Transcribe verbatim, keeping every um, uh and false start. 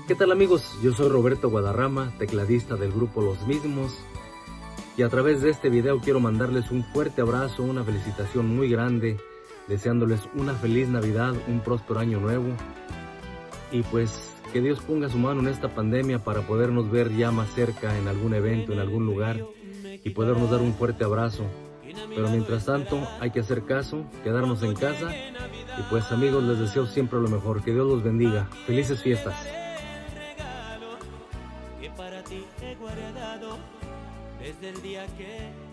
¿Qué tal amigos? Yo soy Roberto Guadarrama, tecladista del grupo Los Mismos, y a través de este video quiero mandarles un fuerte abrazo, una felicitación muy grande, deseándoles una feliz Navidad, un próspero año nuevo, y pues que Dios ponga su mano en esta pandemia para podernos ver ya más cerca en algún evento, en algún lugar, y podernos dar un fuerte abrazo. Pero mientras tanto hay que hacer caso, quedarnos en casa, y pues amigos, les deseo siempre lo mejor, que Dios los bendiga, felices fiestas. Que para ti he guardado desde el día que